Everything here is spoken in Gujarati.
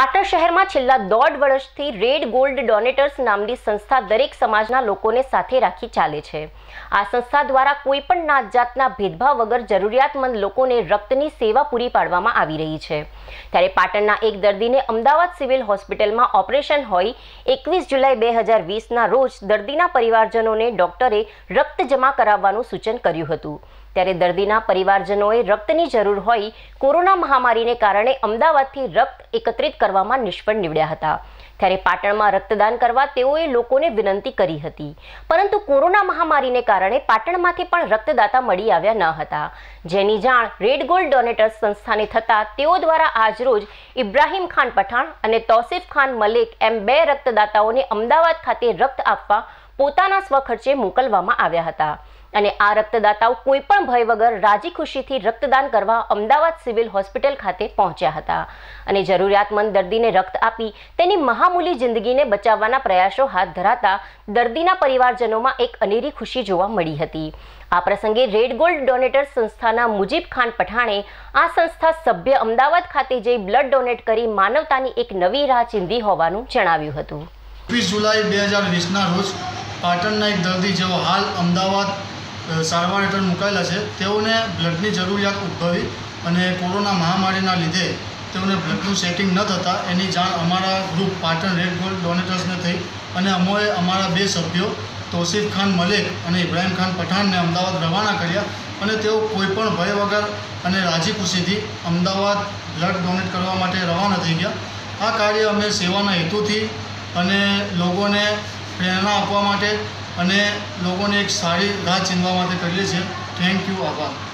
પાટણ શહેરમાં છેલ્લા 1.5 વર્ષથી રેડ ગોલ્ડ ડોનેટર્સ નામની સંસ્થા દરેક સમાજના લોકોને સાથે રાખી ચાલે છે। આ સંસ્થા દ્વારા કોઈ પણ નાત જાતના ભેદભાવ વગર જરૂરિયાતમંદ લોકોને રક્તની સેવા પૂરી પાડવામાં આવી રહી છે। ત્યારે પાટણના એક દર્દીને અમદાવાદ સિવિલ હોસ્પિટલમાં ઓપરેશન હોય 21 જુલાઈ 2020ના રોજ દર્દીના પરિવારજનોને ડોક્ટરે રક્ત જમા કરાવવાનું સૂચન કર્યું હતું। ત્યારે દર્દીના પરિવારજનોએ રક્તની જરૂર હોય કોરોના મહામારીને કારણે અમદાવાદથી રક્ત એકત્રિત કરવામાં નિષ્ફળ નીવડ્યા હતા। ત્યારે પાટણમાં રક્તદાન કરવા તેઓએ લોકોને વિનંતી કરી હતી, પરંતુ કોરોના મહામારીને કારણે પાટણમાંથી પણ રક્તદાતા મળી આવ્યા ન હતા, જેની જાણ રેડ ગોલ્ડ ડોનેટર્સ સંસ્થાને થતાં તેઓ દ્વારા આજરોજ ઇબ્રાહીમ ખાન પઠાણ અને તૌસીફ ખાન મલેક એમ 2 રક્તદાતાઓને અમદાવાદ ખાતે રક્ત આપવા પોતાના સ્વખર્ચે મોકલવામાં આવ્યા હતા અને આ રક્તદાતાઓ કોઈ પણ ભય વગર રાજી ખુશીથી રક્તદાન કરવા અમદાવાદ સિવિલ હોસ્પિટલ ખાતે પહોંચ્યા હતા અને જરૂરિયાતમંદ દર્દીને રક્ત આપી તેની મહામૂલી જિંદગીને બચાવવાના પ્રયાસો હાથ ધરાતા દર્દીના પરિવારજનોમાં એક અનેરી ખુશી જોવા મળી હતી। આ પ્રસંગે રેડ ગોલ્ડ ડોનેટર્સ સંસ્થાના મુજીબ ખાન પઠાણે આ સંસ્થા સભ્ય અમદાવાદ ખાતે જઈ બ્લડ ડોનેટ કરી માનવતાની એક નવી રાહ ચીંધી હોવાનું જણાવ્યું હતું। 21 જુલાઈ 2020ના રોજ પાટણના એક દર્દી જેઓ હાલ અમદાવાદ સારવાર હેઠળ મુકાયેલા છે, તેઓને બ્લડની જરૂરિયાત ઉદ્ભવી અને કોરોના મહામારીના લીધે તેઓને બ્લડનું સેટિંગ ન થતાં એની જાણ અમારા ગ્રુપ પાટણ રેડ ગોલ્ડ ડોનેટર્સને થઈ અને અમોએ અમારા 2 સભ્યો તૌસીફ ખાન મલેક અને ઇબ્રાહીમ ખાન પઠાણને અમદાવાદ રવાના કર્યા અને તેઓ કોઈપણ ભય વગર અને રાજી ખુશીથી અમદાવાદ બ્લડ ડોનેટ કરવા માટે રવાના થઈ ગયા। આ કાર્ય અમે સેવાના હેતુથી અને લોકોને પ્રેરણા આપવા માટે અને લોકોને એક સારી રાહ ચીંધવા માટે કરીએ છીએ। થેન્ક યુ, આભાર।